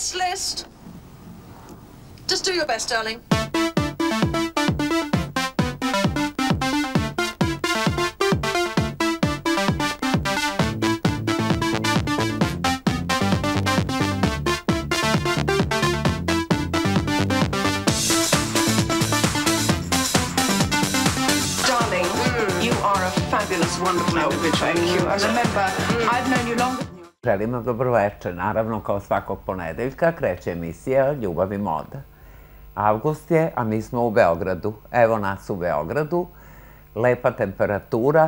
guest list. Just do your best, darling. Wonderful individual. Thank you. And remember, I've known you longer. Želim vam dobroveče. Naravno, kao svakog ponedeljka, kreće emisija Ljubav i moda. Avgust je, a mi smo u Beogradu. Evo nas u Beogradu. Lepa temperatura.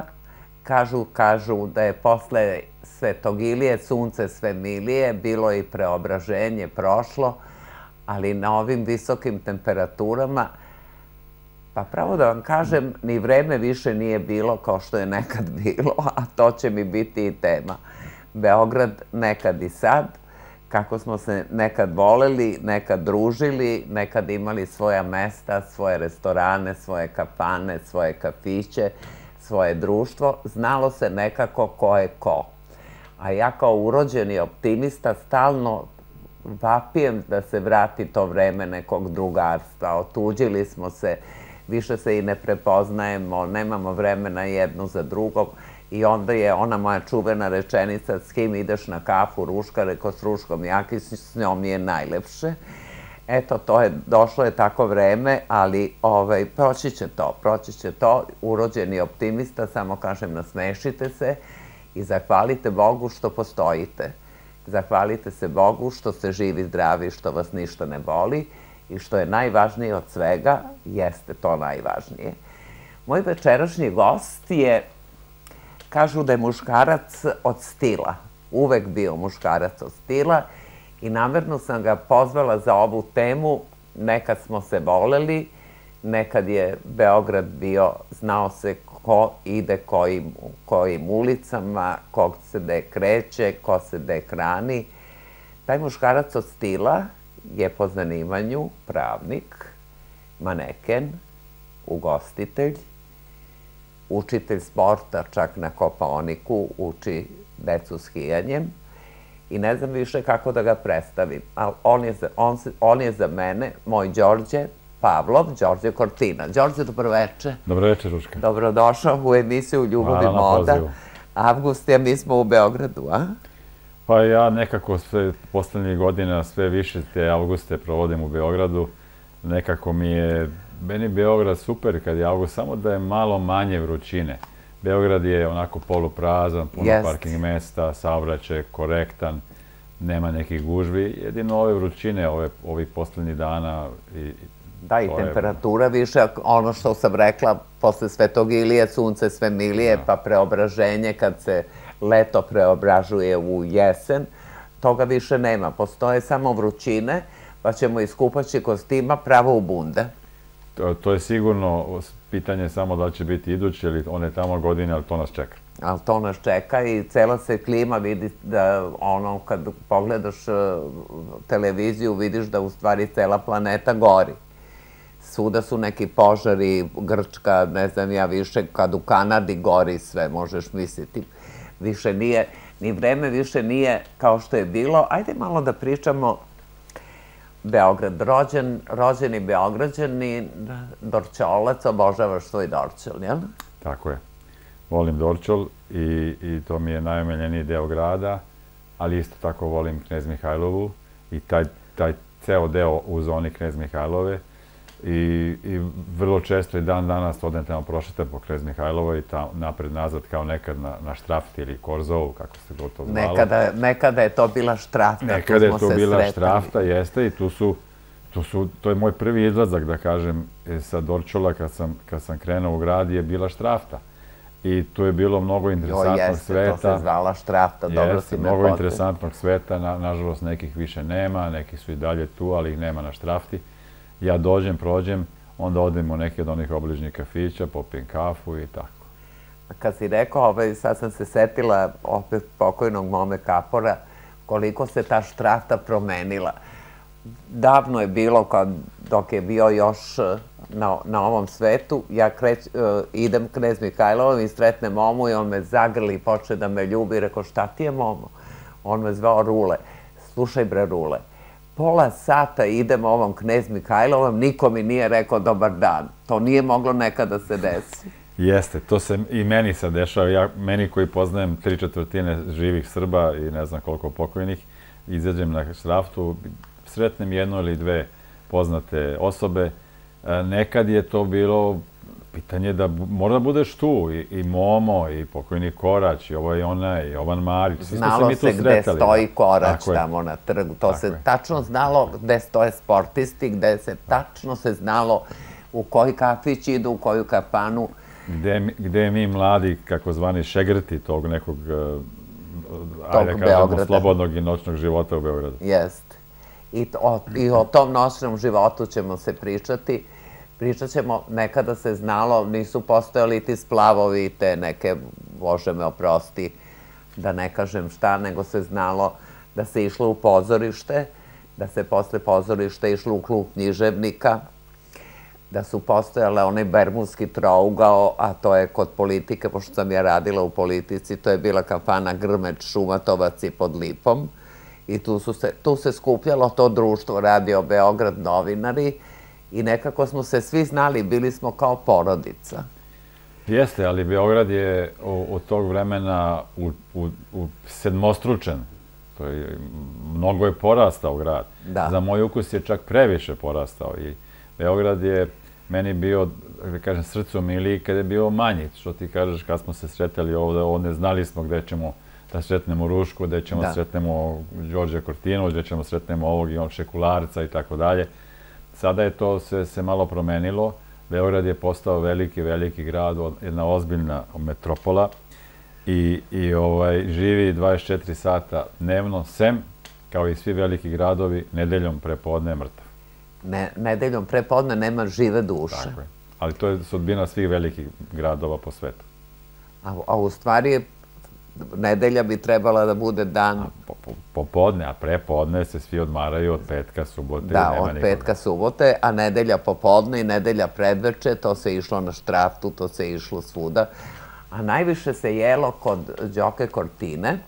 Kažu da je posle Svetog Ilije sunce sve milije, bilo je i preobraženje prošlo, ali na ovim visokim temperaturama, pa pravo da vam kažem, ni vreme više nije bilo kao što je nekad bilo, a to će mi biti i tema. Beograd nekad i sad, kako smo se nekad voleli, nekad družili, nekad imali svoja mesta, svoje restorane, svoje kafane, svoje kafiće, svoje društvo, znalo se nekako ko je ko. A ja kao urođeni optimista stalno vapijem da se vrati to vreme nekog drugarstva. Otuđili smo se, više se i ne prepoznajemo, nemamo vremena jedno za drugog i onda je ona moja čuvena rečenica s kim ideš na kafu, Ruška, reko s Ruškom Jakić, s njom je najlepše. Eto, došlo je tako vreme, ali proći će to, urođeni optimista, samo kažem nasmešite se i zahvalite Bogu što postojite. Zahvalite se Bogu što ste živi, zdravi, što vas ništa ne boli i što je najvažnije od svega, jeste to najvažnije. Moj večerašnji gost je, kažu da je muškarac od stila, uvek bio muškarac od stila i namerno sam ga pozvala za ovu temu. Nekad smo se voleli, nekad je Beograd bio, znao se ko ide kojim ulicama, kog se gde kreće, ko se gde hrani. Taj muškarac od stila je po zanimanju pravnik, maneken, ugostitelj, učitelj sporta, čak na Kopaoniku, uči decu skijanjem i ne znam više kako da ga predstavim. Ali on je za mene moj Đorđe Pavlov, Đorđe Cortina. Đorđe, dobroveče. Dobroveče, Ruška. Dobrodošao u emisiju Ljubav i moda. Avgust je, mi smo u Beogradu, a? Pa ja nekako sve poslednjih godina sve više te avguste provodim u Beogradu. Nekako meni Beograd super kad je avgust, samo da je malo manje vrućine. Beograd je onako poluprazan, puno parking mesta, saobraćaj korektan, nema nekih gužvi. Jedino ove vrućine, ovih poslednjih dana. Da, i temperatura više, ono što sam rekla, posle Svetog Ilije sunce sve milije, pa preobraženje kad se leto preobražuje u jesen, toga više nema. Postoje samo vrućine, pa ćemo iz kupaćih kostima pravo u bunde. To je sigurno pitanje samo da će biti iduće ili one tamo godine, ali to nas čeka. Ali to nas čeka i cela se klima vidi da ono kad pogledaš televiziju vidiš da u stvari cela planeta gori. Svuda su neki požari, Grčka, ne znam ja više, kad u Kanadi gori sve, možeš misliti. Više nije, ni vreme više nije kao što je bilo. Ajde malo da pričamo Beograd, rođeni Beograđani, Dorćolac, obožavaš svoj Dorćol, jel? Tako je. Volim Dorćol i to mi je najomiljeniji deo grada, ali isto tako volim Knez Mihajlovu i taj ceo deo u zoni Knez Mihajlove i vrlo često i dan danas odem tamo prošetam po Knez Mihajlovoj i napred-nazad kao nekad na Štrafti ili Korzovu, kako se gotovo zvalo. Nekada je to bila Štrafta, nekada je to bila Štrafta, jeste, i to je moj prvi izlazak, da kažem, sa Dorćola kad sam krenuo u grad je bila Štrafta. I tu je bilo mnogo interesantnog sveta. To se zvala Štrafta, dobro si me potvrdila. Mnogo interesantnog sveta, nažalost nekih više nema, neki su i dalje tu, ali ih nema na Štrafti. Ja dođem, prođem, onda odem u neki od onih obližnjih kafića, popijem kafu i tako. Kad si rekao, sad sam se setila opet pokojnog Mome Kapora, koliko se ta Štrafta promenila. Davno je bilo, dok je bio još na ovom svetu, ja idem Knez Mihajlovom i sretnem Momu i on me zagrli i počne da me ljubi. Rekao, šta ti je, Momo? On me zvao Rule. Slušaj bre, Rule, pola sata idem ovom Knez Mihajlovom, niko mi nije rekao dobar dan. To nije moglo nekada se desi. Jeste, to se i meni sad dešava. Meni koji poznajem 3/4 živih Srba i ne znam koliko pokojnih, izađem na šraftu, sretnem jedno ili dve poznate osobe. Nekad je to bilo pitanje da mora da budeš tu, i Momo, i pokojni Korać, i ovo i ona, i Jovan Marić. Znalo se gde stoji Korać tamo na trgu. To se tačno znalo gde stoje sportisti, gde se tačno se znalo u koji kafić idu, u koju kafanu. Gde mi mladi, kako zvani šegrti tog nekog, ajde kažemo, slobodnog i noćnog života u Beogradu. Jeste. I o tom noćnom životu ćemo se pričati. Pričat ćemo, nekada se znalo, nisu postojali ti splavovi i te neke, Bože me oprosti, da ne kažem šta, nego se znalo da se išlo u pozorište, da se posle pozorišta išlo u klub književnika, da su postojale onaj bermudski trougao, a to je kod politike, pošto sam ja radila u politici, to je bila kafana Grmeč, Šumatovac i Pod Lipom. I tu se skupljalo to društvo, Radio Beograd, novinari, i nekako smo se svi znali, bili smo kao porodica. Jeste, ali Beograd je od tog vremena sedmostručen. Mnogo je porastao grad. Za moj ukus je čak previše porastao. I Beograd je meni bio, da kažem, srcu miliji kada je bio manji. Što ti kažeš, kad smo se sretali ovde, znali smo gde ćemo da sretnemo Rušku, gde ćemo da sretnemo Đorđe Kortinović, gde ćemo sretnemo ovog i onog Šekularca i tako dalje. Sada je to se malo promenilo. Beograd je postao veliki, veliki grad, jedna ozbiljna metropola i živi 24 sata dnevno, sem, kao i svi veliki gradovi, nedeljom prepodne je mrtav. Nedeljom prepodne nema žive duše. Tako je. Ali to je sudbina svih velikih gradova po svetu. A u stvari nedelja bi trebala da bude dan... Popodne, a prepodne se svi odmaraju od petka, subote. Da, od petka, subote, a nedelja popodne i nedelja predveče, to se išlo na štraftu, to se išlo svuda. A najviše se jelo kod Đoke Kortine.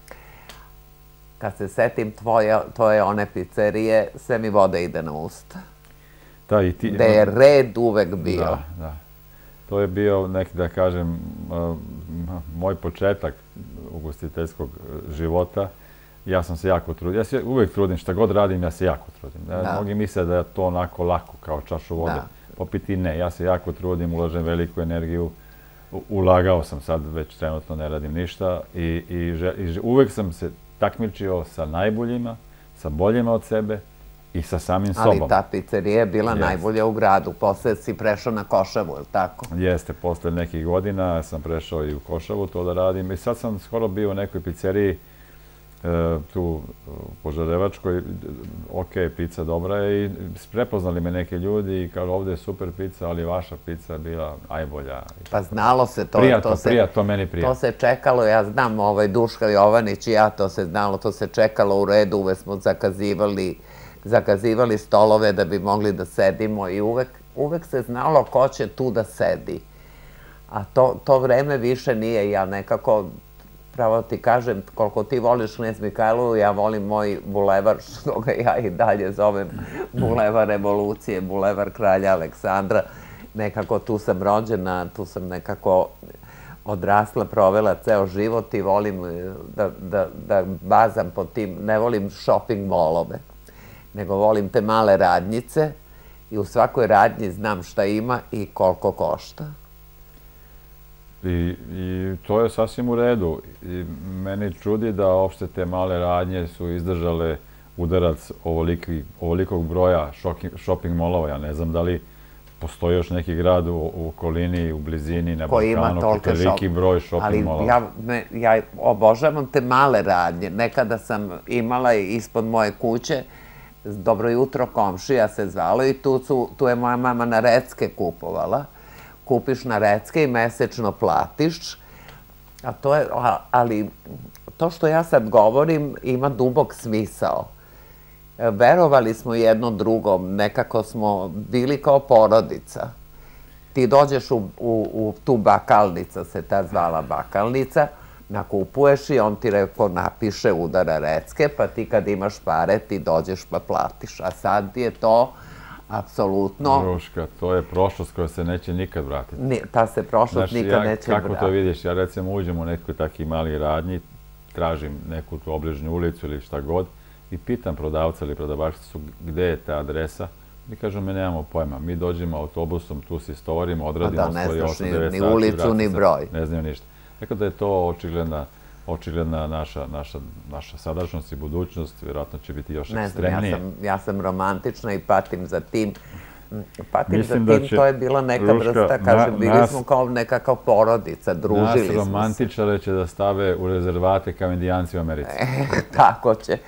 Kad se setim tvoje one pizzerije, sve mi voda ide na usta. Gde je red uvek bio. Da, da. To je bio neki, da kažem, moj početak ugostiteljskog života. Ja sam se jako trudio. Ja se uvek trudim, šta god radim, ja se jako trudim. Mnogi misle da je to onako lako, kao čašu vode. Popiti ne. Ja se jako trudim, ulažem veliku energiju. Ulagao sam, sad već trenutno ne radim ništa. I uvek sam se takmičio sa najboljima, sa boljima od sebe i sa samim sobom. Ali ta pizzerija je bila najbolja u gradu. Posle si prešao na Košavu, je li tako? Jeste, posle nekih godina sam prešao i u Košavu to da radim. I sad sam skoro bio u nekoj pizzeriji tu u Požarevačkoj. Ok, pizza dobra je i prepoznali me neke ljudi i kao ovde je super pizza, ali vaša pizza je bila najbolja. Pa znalo se to. To meni prija. To se čekalo, ja znam, Duška Jovanić i ja, to se znalo, to se čekalo u redu, uvek smo zakazivali stolove da bi mogli da sedimo i uvek se znalo ko će tu da sedi. A to vreme više nije. Ja nekako, pravo ti kažem, koliko ti voliš Knez Mihajlovu, ja volim moj bulevar, što ga ja i dalje zovem bulevar revolucije, bulevar kralja Aleksandra. Nekako tu sam rođena, tu sam nekako odrasla, provela ceo život i volim da bazam po tim, ne volim shopping molove, nego volim te male radnjice i u svakoj radnji znam šta ima i koliko košta. I to je sasvim u redu. I meni čudi da uopšte te male radnje su izdržale udarac ovolikog broja shopping molova. Ja ne znam da li postoji još neki grad u okolini, u blizini, na Balkanu, koji je veliki broj shopping molova. Ali ja obožavam te male radnje. Nekada sam imala ispod moje kuće Dobro jutro komšija se zvalo i tu je moja mama na recke kupovala. Kupiš na recke i mesečno platiš. Ali to što ja sad govorim ima dubok smisao. Verovali smo jedno drugom, nekako smo bili kao porodica. Ti dođeš u tu bakalnica, se ta zvala bakalnica, nakupuješ i on ti napiše udara recke, pa ti kad imaš pare ti dođeš pa platiš. A sad je to apsolutno... Ruška, to je prošlost koja se neće nikad vratiti. Ta se prošlost nikad neće vratiti. Kako to vidiš? Ja recimo uđem u nekoj taki mali radnji, tražim neku tu obližnju ulicu ili šta god i pitam prodavca ili prodavačicu gde je ta adresa. Mi kažu, mi nemamo pojma. Mi dođemo autobusom, tu se istovarimo, odradimo svoje 8-9 sati. Ni ulicu, ni broj. Ne znaju ništa. Tako da je to očigledna naša sadašnjost i budućnost, vjerojatno će biti još ekstremnije. Ja sam romantična i patim za tim. To je bila neka vrsta, kažem, bili smo kao nekakav porodica, družili smo se. Nas romantičare će da stave u rezervate kao Indijanci u Americi. Tako će.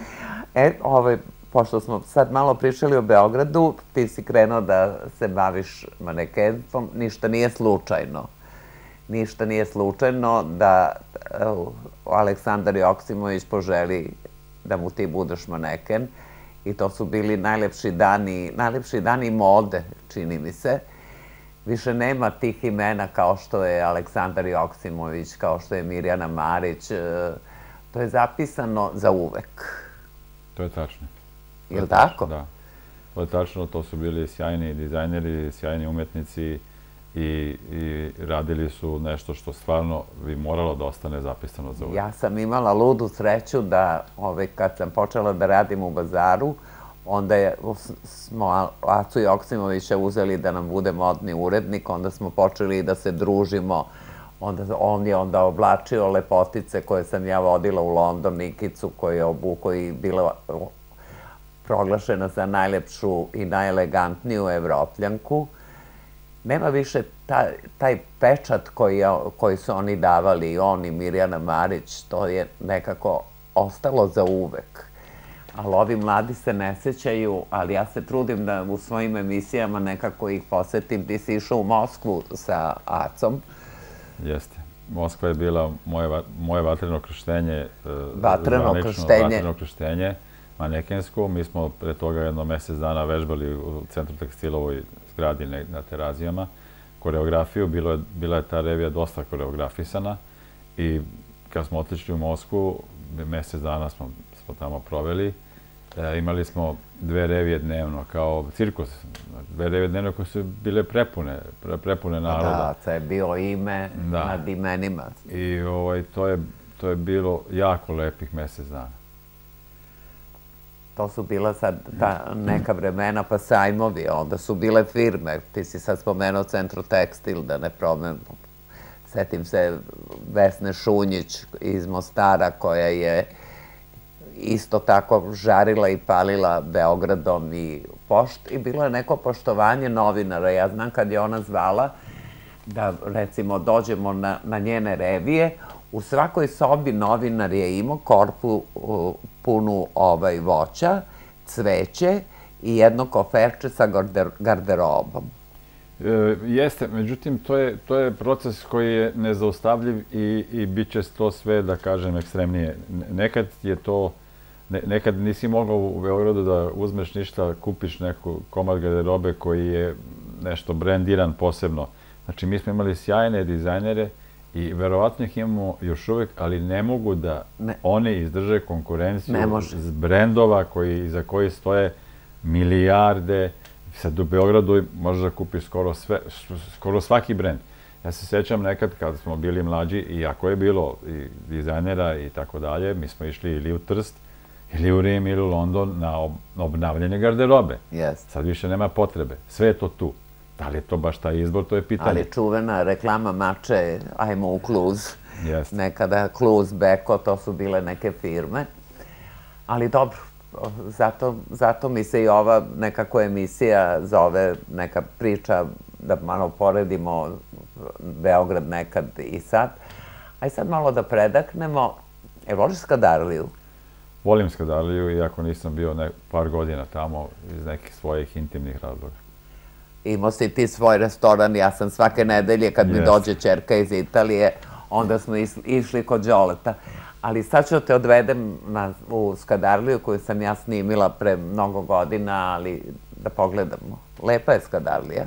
Pošto smo sad malo pričali o Beogradu, ti si krenuo da se baviš manekenstvom, ništa nije slučajno. Ništa nije slučajno da Aleksandar Joksimović poželi da mu ti budeš maneken i to su bili najlepši dani mode, čini mi se. Više nema tih imena kao što je Aleksandar Joksimović, kao što je Mirjana Marić. To je zapisano za uvek. To je tačno. Je li tako? Da. To je tačno, to su bili sjajni dizajneri, sjajni umetnici i radili su nešto što stvarno bi moralo da ostane zapisano za uvek. Ja sam imala ludu sreću da kad sam počela da radim u bazaru, onda smo Acu Joksimovića uzeli da nam bude modni urednik, onda smo počeli da se družimo. On je onda oblačio lepotice koje sam ja vodila u London, Nikicu koju je obukao i bila proglašena za najlepšu i najelegantniju Evropljanku. Nema više taj pečat koji su oni davali, i on i Mirjana Marić, to je nekako ostalo za uvek. Ali ovi mladi se ne sećaju, ali ja se trudim da u svojim emisijama nekako ih posetim. Ti si išao u Moskvu sa Acom. Jeste. Moskva je bila moje vatreno krštenje. Vatreno krštenje. Manekensko. Mi smo pre toga jedno mesec dana vežbali u Centru tekstilovoj zgradi na Terazijama. Koreografiju, bila je ta revija dosta koreografisana i kad smo otišli u Moskvu, mesec dana smo tamo proveli. Imali smo 2 revije dnevno, kao cirkus. 2 revije dnevno koje su bile prepune naroda. Da, to je bilo ime nad imenima. I to je bilo jako lepih mesec dana. To su bila sad neka vremena, pa sajmovi, onda su bile firme. Ti si sad spomenuo Centru tekstil, da ne promenim. Setim se Vesne Šunjić iz Mostara, koja je isto tako žarila i palila Beogradom i bilo je neko poštovanje novinara. Ja znam kad je ona zvala da, recimo, dođemo na njene revije, u svakoj sobi novinar je imao korpu punu voća, cveće i jedno koferče sa garderobom. Jeste, međutim, to je proces koji je nezaustavljiv i bit će to sve, da kažem, ekstremnije. Nekad nisi mogao u Beogradu da uzmeš ništa, kupiš neku komad garderobe koji je nešto brendiran posebno. Znači, mi smo imali sjajne dizajnere i verovatno ih imamo još uvek, ali ne mogu da oni izdrže konkurenciju brendova za koji stoje milijarde. Sad u Beogradu možeš da kupiš skoro svaki brend. Ja se sećam nekad kada smo bili mlađi, iako je bilo i dizajnera i tako dalje, mi smo išli ili u Trst, ili u Rim, ili u London na obnavljanje garderobe. Sad više nema potrebe. Sve je to tu. Da li je to baš taj izbor, to je pitanje. Ali čuvena reklama Mače, ajmo u Kluz. Nekada Kluz, Beko, to su bile neke firme. Ali dobro, zato mi se i ova nekako emisija zove, neka priča, da malo poredimo Beograd nekad i sad. Aj sad malo da predaknemo. Voliš Skadarliju? Volim Skadarliju, iako nisam bio par godina tamo iz nekih svojih intimnih razloga. Imao si ti svoj restoran, ja sam svake nedelje kad mi dođe ćerka iz Italije, onda smo išli kod Đoleta. Ali sad ću te odvedem u Skadarliju koju sam ja snimila pre mnogo godina, ali da pogledamo. Lepa je Skadarlija.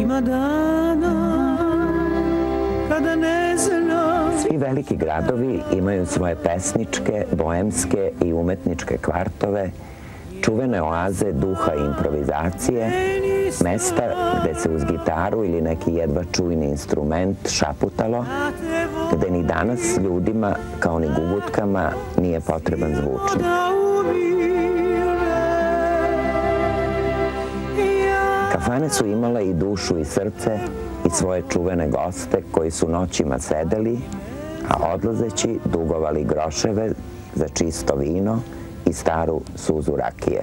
Ima dana kada ne znam. Svi veliki gradovi imaju svoje pesničke, boemske i umetničke kvartove, čuvene oaze duha i improvizacije, mesta gde se uz gitaru ili neki jedva čujni instrument šaputalo, gde ni danas ljudima, kao ni gugutkama, nije potreban zvučnik. Kafane su imale i dušu i srce i svoje čuvene goste koji su noćima sedeli, a odlazeći dugovali groševe za čisto vino i staru suzu rakije.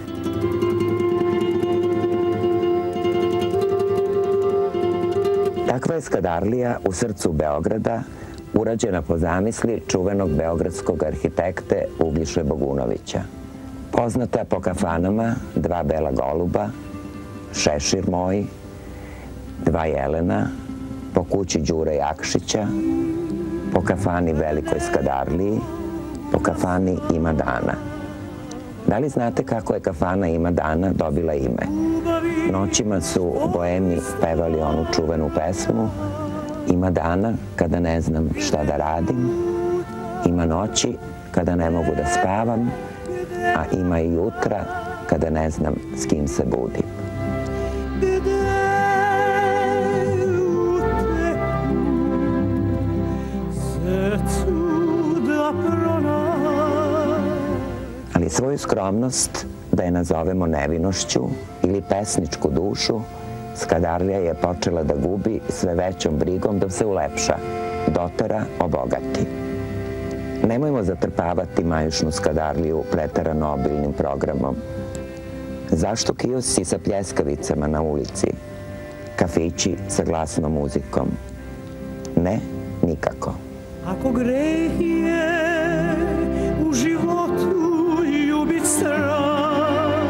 Takva je Skadarlija u srcu Beograda, urađena po zamisli čuvenog beogradskog arhitekte Uglješe Bogunovića. Poznata po kafanama Dva bela goluba, Šešir moj, Dva jelena, po kući Đure Jakšića, po kafani Velikoj Skadarliji, po kafani Ima dana. Da li znate kako je kafana Ima dana dobila ime? Noćima su boemi pevali onu čuvenu pesmu Ima dana kada ne znam šta da radim, ima noći kada ne mogu da spavam, a ima i jutra kada ne znam s kim se budim. Ali svoju skromnost, da je nazovemo nevinošću ili pesničku dušu, Skadarlija je počela da gubi sve većom brigom da se ulepša, dotera, obogati. Nemojmo zatrpavati majušnu Skadarliju preterano obilnim programom. Zašto kiosci sa pljeskavicama na ulici? Kafići sa glasnom muzikom? Ne, nikako. Ako greh je u životu ljubit strasno,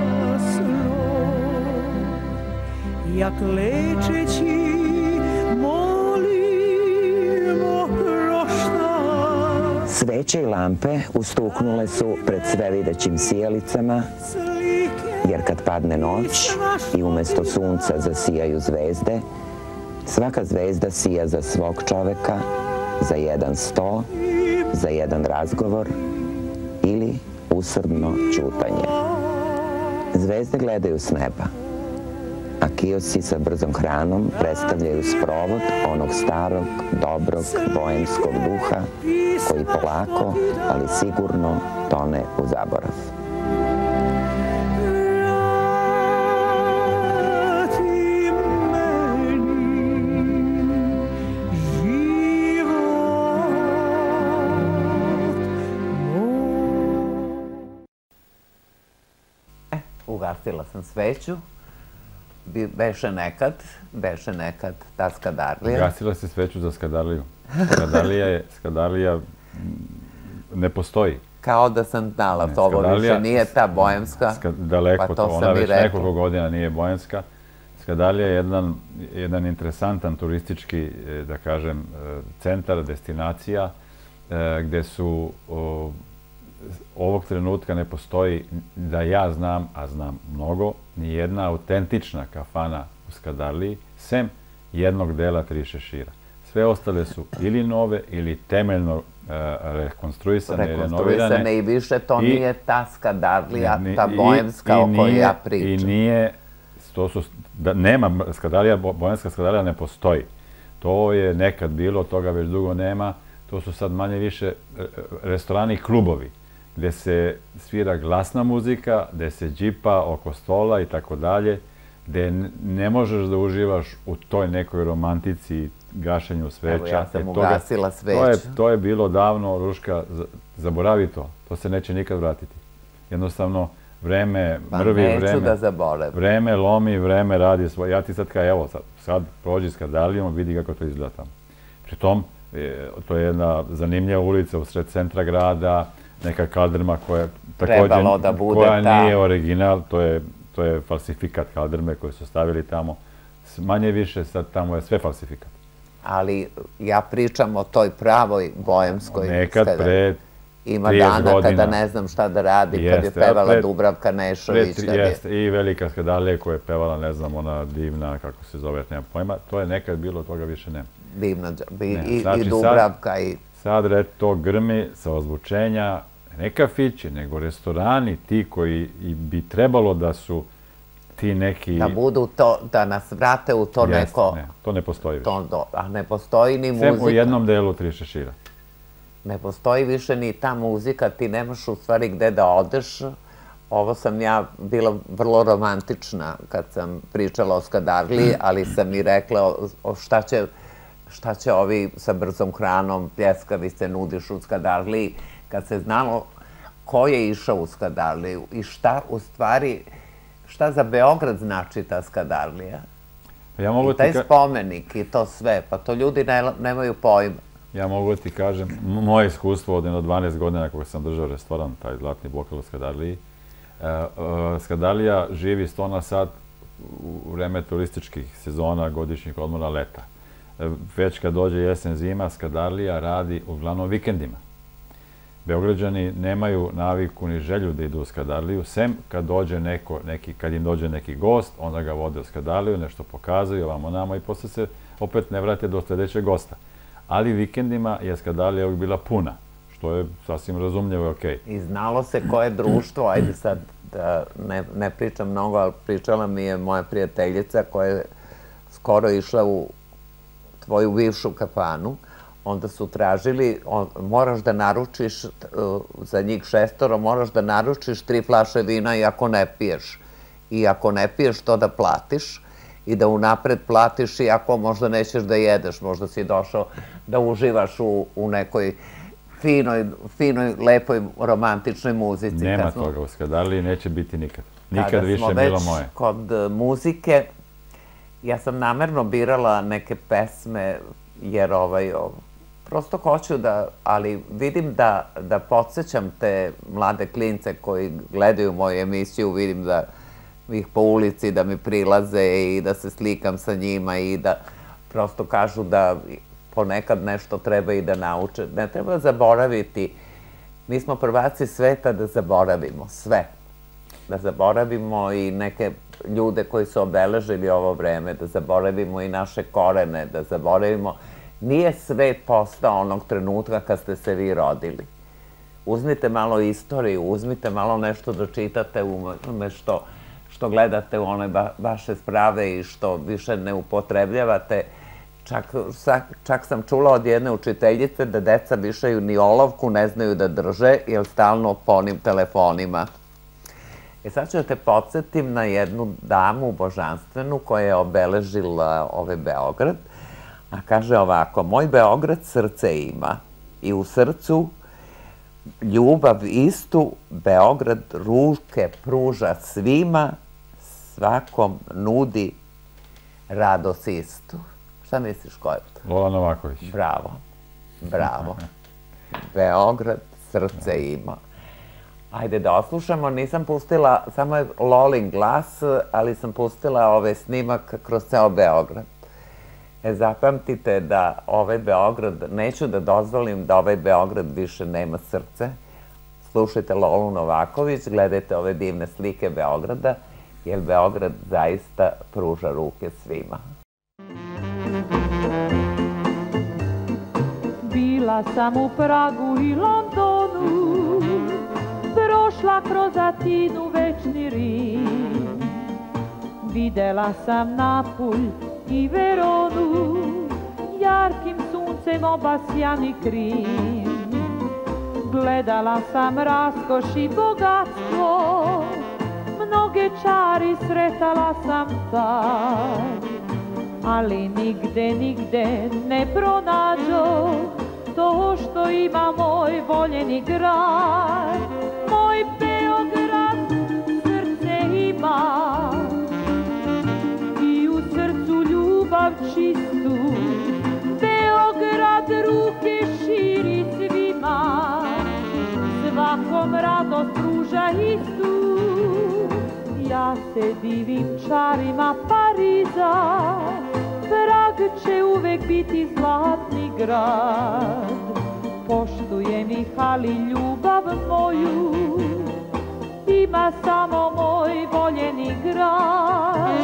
jak lečeći molimo prošta. Sveće i lampe ustuknule su pred svevidećim sijalicama, jer kad padne noć i umesto sunca zasijaju zvezde, svaka zvezda sija za svog čoveka, za jedan sto, za jedan razgovor ili usrdno ćutanje. Zvezde gledaju s neba, a kiosci sa brzom hranom predstavljaju sprovod onog starog, dobrog, boemskog duha koji polako, ali sigurno tone u zaborav. Ugasila sam sveću. Beše nekad ta Skadarlija. Ugasila si sveću za Skadarliju. Skadarlija ne postoji. Kao da sam znala, to ovo više nije ta boemska. Daleko to, ona već nekoliko godina nije boemska. Skadarlija je jedan interesantan turistički, da kažem, centar, destinacija, gde su ovog trenutka ne postoji, da ja znam, a znam mnogo, ni jedna autentična kafana u Skadarliji, sem jednog dela Tri šešira. Sve ostale su ili nove, ili temeljno rekonstruisane, renovirane. I više to nije ta Skadarlija, ta boemska o kojoj ja pričam. I nije, nema, boemska Skadarlija ne postoji. To je nekad bilo, toga već dugo nema. To su sad manje više restorani i klubovi, gde se svira glasna muzika, gde se džipa oko stola i tako dalje, gde ne možeš da uživaš u toj nekoj romantici, gašenju sveća. Evo, ja sam ugasila sveću. To je bilo davno, Ruška, zaboravi to. To se neće nikad vratiti. Jednostavno, vreme mrvi, vreme lomi, vreme radi svoje. Ja ti sad kao, evo, sad prođi s Skadarlijom, vidi kako to izgleda tamo. Pritom, to je jedna zanimljiva ulica u sred centra grada, neka kaldrma koja nije original, to je falsifikat kaldrme koje su stavili tamo. Manje više sad tamo je sve falsifikat. Ali ja pričam o toj pravoj boemskoj Skadarliji. Nekad pre Ima dana kada ne znam šta da radim, kad je pevala Dubravka Nešović. I Velika Skadalija koja je pevala, ne znam, ona divna, kako se zove, nema pojma. To je nekad bilo, toga više nema. Divna, i Dubravka i... Sad to grmi sa ozvučenja, ne kafići, nego restorani, ti koji bi trebalo da su ti neki... Da budu to, da nas vrate u to neko... Ne, to ne postoji više. A ne postoji ni muzika. Sem u jednom delu Tri šešira. Ne postoji više ni ta muzika, ti nemaš u stvari gde da odeš. Ovo sam ja bila vrlo romantična kad sam pričala o Skadarliji, ali sam i rekla šta će ovi sa brzom hranom, pljeskavi se nudiš u Skadarliji, kad se znalo ko je išao u Skadarliju i šta u stvari, šta za Beograd znači ta Skadarlija. I taj spomenik i to sve, pa to ljudi nemaju pojma. Ja mogu da ti kažem, moje iskustvo od 12 godina kako sam držao restoran, taj Zlatni bokal u Skadarliji, Skadarlija živi 100 na sat u vreme turističkih sezona, godišnjih odmora, leta. Već kad dođe jesen, zima, Skadarlija radi uglavnom vikendima. Beograđani nemaju naviku ni želju da idu u Skadarliju, sem kad im dođe neki gost, onda ga vode u Skadarliju, nešto pokazuju, ovamo namo i posle se opet ne vrate do sledećeg gosta. Ali vikendima je Skadarlija uvijek bila puna, što je sasvim razumljivo i okej. I znalo se koje društvo, ajde sad da ne pričam mnogo, ali pričala mi je moja prijateljica koja je skoro išla u tvoju bivšu kafanu, onda su tražili, moraš da naručiš, za njih 6, moraš da naručiš 3 flaše vina i ako ne piješ. I ako ne piješ, to da platiš i da unapred platiš i ako možda nećeš da jedeš, možda si došao da uživaš u nekoj finoj, lepoj, romantičnoj muzici. Nema toga u Skadarliji, neće biti nikad. Nikad više, milo moje. Kod muzike, ja sam namerno birala neke pesme, jer prosto hoću da, ali vidim da podsjećam te mlade klince koji gledaju moju emisiju, vidim da ih po ulici, da mi prilaze i da se slikam sa njima i da prosto kažu da ponekad nešto treba i da nauče. Ne treba zaboraviti, mi smo prvaci sveta da zaboravimo sve. Da zaboravimo i neke ljude koji su obeležili ovo vreme, da zaboravimo i naše korene, da zaboravimo. Nije svet postao onog trenutka kad ste se vi rodili. Uzmite malo istoriju, uzmite malo nešto da čitate što gledate u one vaše sprave i što više ne upotrebljavate. Čak sam čula od jedne učiteljice da deca više ni olovku ne znaju da drže, jer stalno po onim telefonima. Sad ću da te podsjetim na jednu damu božanstvenu koja je obeležila ovaj Beograd, a kaže ovako: moj Beograd srce ima i u srcu ljubav istu, Beograd ruke pruža svima, svakom nudi radost istu. Šta misliš ko je to? Lola Novaković. Bravo, bravo. Beograd srce ima. Ajde da oslušamo, nisam pustila, samo je Lolin glas, ali sam pustila snimak kroz ceo Beograd. Zapamtite da ovaj Beograd, neću da dozvolim da ovaj Beograd više nema srce. Slušajte Lolu Novaković, gledajte ove divne slike Beograda, jer Beograd zaista pruža ruke svima. Bila sam u Pragu i Londonu, prošla kroz Atinu, večni Rim. Videla sam Napulj i Veronu, jarkim suncem obasjani Krim. Gledala sam raskoš i bogatstvo, mnoge čari sretala sam tad. Ali nigde ne pronađo to što ima moj voljeni grad. Moj Beograd srce ima i u srcu ljubav čistu. Beograd ruke širi svima, svakom radost pruža istu. Ja se divim čarima Pariza, Prag će uvek biti zlatni grad. poštuje mi hali ljubav moju, ima samo moj voljeni grad.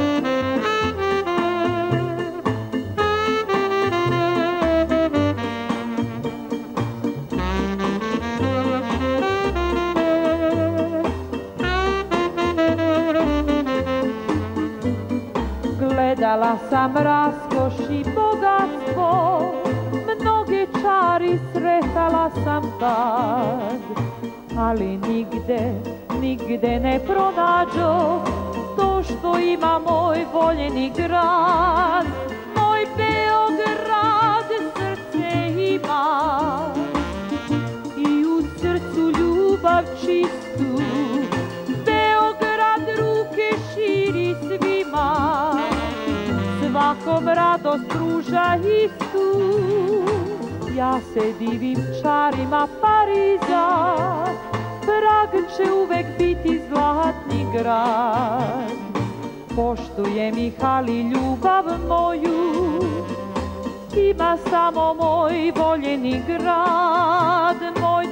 Gledala sam raskoš i bogatstvo, mnoge čari sretala sam tad, ali nigde ne pronađo to što ima moj voljeni grad. Moj Beograd srce ima i u srcu ljubav čistu. Beograd ruke širi svima, svakom radost pruža istu. Ja se divim čarima Pariza, Prag će uvek biti zlatni grad. Poštuje mi hali ljubav moju, ima samo moj voljeni grad. Moj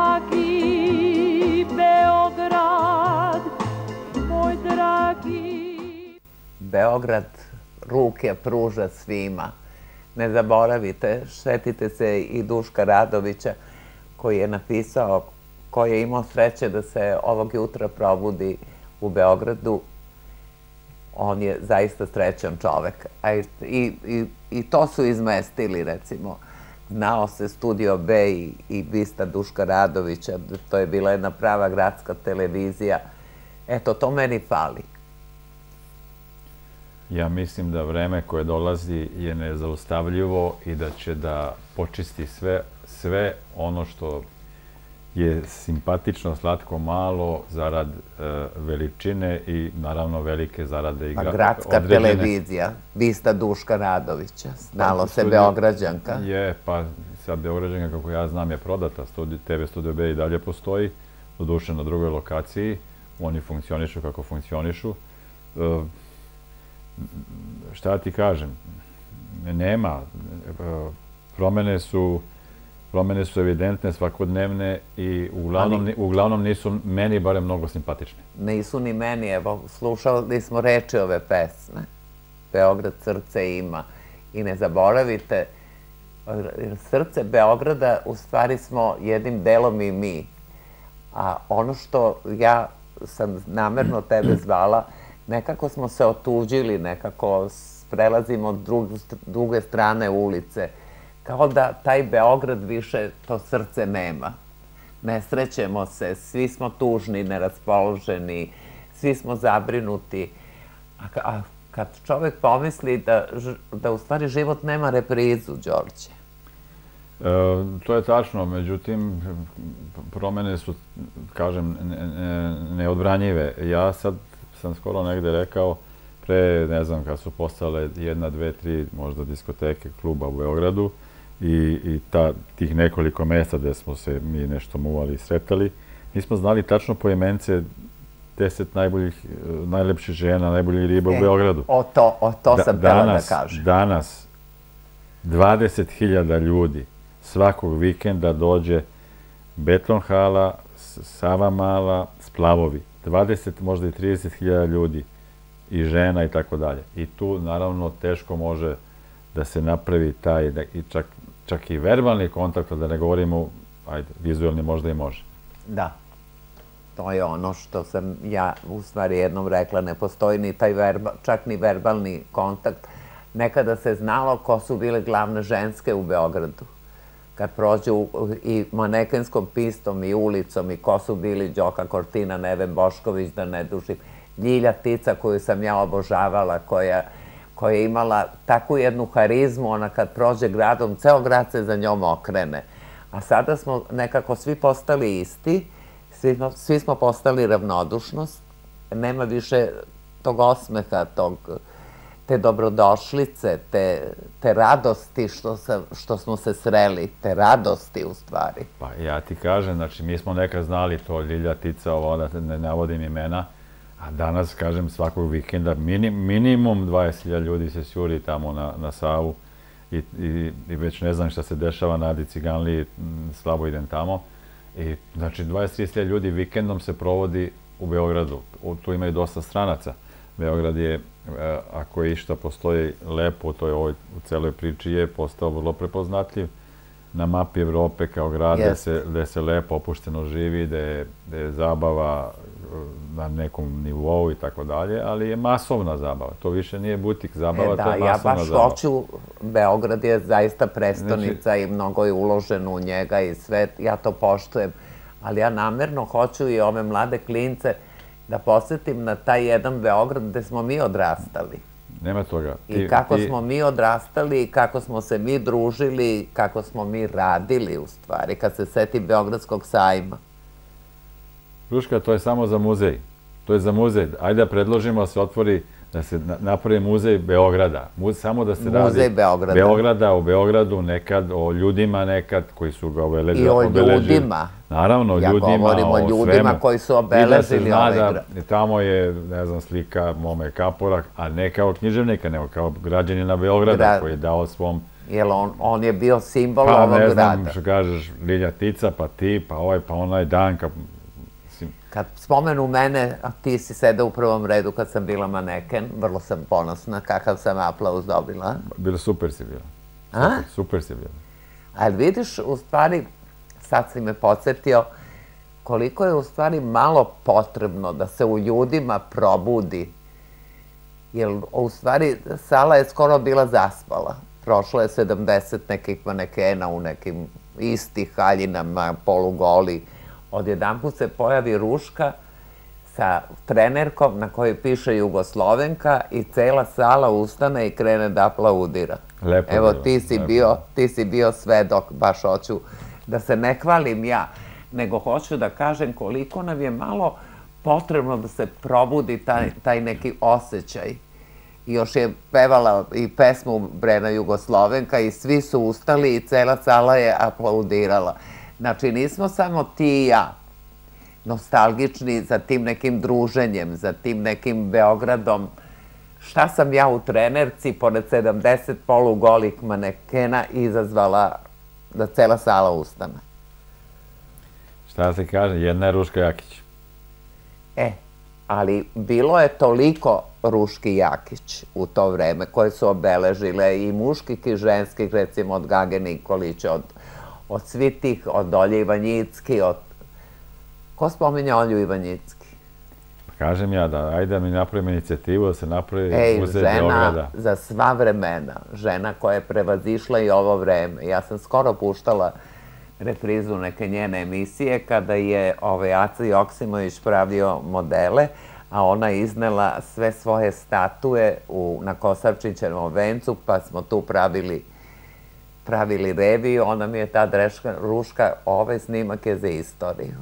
dragi Beograd, moj dragi. Beograd ruke pruža svima. Ne zaboravite, šetite se i Duška Radovića koji je napisao, koji je imao sreće da se ovog jutra probudi u Beogradu. On je zaista srećan čovek. I to su izmestili, recimo. Znao se Studio B i bista Duška Radovića. To je bila jedna prava gradska televizija. Eto, to meni fali. Ja mislim da vreme koje dolazi je nezaustavljivo i da će da počisti sve ono što je simpatično, slatko, malo, zarad veličine i naravno velike zarade. Gradska televizija, bista Duška Radovića, znalo se Beograđanka. Je, pa sad Beograđanka, kako ja znam, je prodata. TV Studio B i dalje postoji, doduše na drugoj lokaciji. Oni funkcionišu kako funkcionišu. Šta ti kažem? Nema. Promene su evidentne, svakodnevne i uglavnom nisu meni barem mnogo simpatične. Nisu ni meni, evo, slušali smo reči ove pesme. Beograd srce ima. I ne zaboravite, srce Beograda u stvari smo jednim delom i mi. A ono što ja sam namerno tebe zvala, nekako smo se otuđili, nekako prelazimo druge strane ulice. Kao da taj Beograd više to srce nema. Ne srećemo se, svi smo tužni, neraspoloženi, svi smo zabrinuti. A kad čovek pomisli da u stvari život nema reprizu, Đorđe? To je tačno, međutim, promene su, kažem, neodbranjive. Ja sad sam skoro negde rekao, pre, ne znam, kad su postale 1, 2, 3 možda diskoteke, kluba u Beogradu i tih nekoliko mesta gde smo se mi nešto muvali i sretali, mi smo znali tačno po imence 10 najlepših žena, najboljih riba u Beogradu. O to sam htela da kažem. Danas 20.000 ljudi svakog vikenda dođe Beton hala, Sava mala, Splavovi. 20, možda i 30.000 ljudi i žena i tako dalje. I tu, naravno, teško može da se napravi taj, čak i verbalni kontakt, da ne govorimo, ajde, vizualni možda i može. Da. To je ono što sam ja u stvari jednom rekla, ne postoji ni taj čak ni verbalni kontakt. Nekada se znalo ko su bile glavne ženske u Beogradu. Kad prođu i manekenskom pistom i ulicom i ko su bili Đoka Kortina, Neven Bošković, da ne dužim, Ljilja Tica koju sam ja obožavala, koja je imala takvu jednu harizmu, ona kad prođe gradom, ceo grad se za njom okrene. A sada smo nekako svi postali isti, svi smo postali ravnodušnost, nema više tog osmeha, te dobrodošlice, te radosti što smo se sreli, te radosti u stvari. Pa ja ti kažem, znači mi smo nekad znali to Ljilja Tica, ovo da ne navodim imena, a danas, kažem, svakog vikenda minimum 20.000 ljudi se sjuri tamo na Savu i već ne znam šta se dešava na Adi Ciganliji, slabo idem tamo. I znači 20-30 ljudi vikendom se provodi u Beogradu. Tu imaju dosta stranaca. Beograd je, ako je išta postoji lepo u celoj priči, je postao vrlo prepoznatljiv na mapi Evrope kao grad gde se lepo opušteno živi, gde je zabava na nekom nivou i tako dalje, ali je masovna zabava. To više nije butik zabava, to je masovna zabava. Ja baš hoću, Beograd je zaista prestonica i mnogo je uloženo u njega i sve, ja to poštujem, ali ja namerno hoću i ove mlade klince da posjetim na taj jedan Beograd gde smo mi odrastali. Nema toga. I kako smo mi odrastali, kako smo se mi družili, kako smo mi radili u stvari, kad se seti Beogradskog sajma. Ruška, to je samo za muzej. To je za muzej. Ajde da predložimo da se otvori, da se napravi muzej Beograda. Samo da se radi Muzej Beograda. Beograda u Beogradu nekad, o ljudima nekad koji su ga obeležili. I o ljudima. Naravno, o ljudima, ja govorim o ljudima koji su obeležili ovaj grad. Tamo je, ne znam, slika Mome Kapora, a ne kao književnika, nego kao građanina Beograda koji je dao svom... Jer on je bio simbol ovog grada. Pa ne znam što kažeš, Lilja Tica, pa ti, pa ovaj, pa onaj dan, kad spomenu mene, a ti si sedao u prvom redu kad sam bila maneken, vrlo sam ponosna kakav sam aplauz dobila. Bilo super si bila. Super si bila. Ali vidiš, u stvari, sad si me podsjetio, koliko je u stvari malo potrebno da se u ljudima probudi. Jer u stvari sala je skoro bila zaspala. Prošlo je 70 nekih manekena u nekim istih haljinama, polugoli. Odjedanput se pojavi Ruška sa trenerkom na kojoj piše Jugoslovenka i cela sala ustane i krene da aplaudira. Evo, ti si bio svedok, baš hoću da se ne hvalim ja, nego hoću da kažem koliko nam je malo potrebno da se probudi taj neki osjećaj. I još je pevala i pesmu Brena Jugoslovenka i svi su ustali i cela sala je aplaudirala. Znači, nismo samo ti i ja nostalgični za tim nekim druženjem, za tim nekim Beogradom. Šta sam ja u trenerci, pored 70 polugolih manekena, izazvala da cela sala ustane? Šta se kaže? Jedna je Ruška Jakić. Ali bilo je toliko Ruški Jakić u to vreme koje su obeležile i muških i ženskih, recimo od Gage Nikolića, od svih tih, od Olje Ivanjicki, ko spominja Olju Ivanjicki? Kažem ja da, ajde da mi napravimo inicijativu da se napravi muzej Beograda. Žena za sva vremena, žena koja je prevazišla i ovo vreme. Ja sam skoro puštala reprizu neke njene emisije kada je Aca Joksimović pravio modele, a ona je iznela sve svoje statue na Kosavčićevom vencu, pa smo tu pravili reviju, onda mi je ta Ruška, ovaj snimak je za istoriju.